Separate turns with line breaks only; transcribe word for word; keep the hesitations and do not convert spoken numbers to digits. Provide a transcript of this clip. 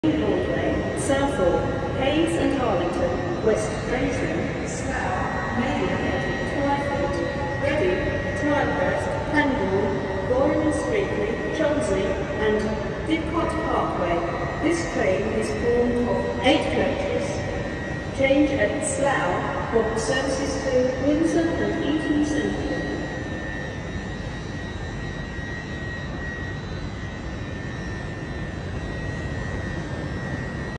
Broadway, Southall, Hayes and Arlington, West Drayton, Slough, Maidenhead, Twyford, Reading, Tilehurst, Pangbourne, Goring and Streatley, Chelmsley and Didcot Parkway. This train is formed of eight coaches. Change at Slough for services to Windsor and Eton Central.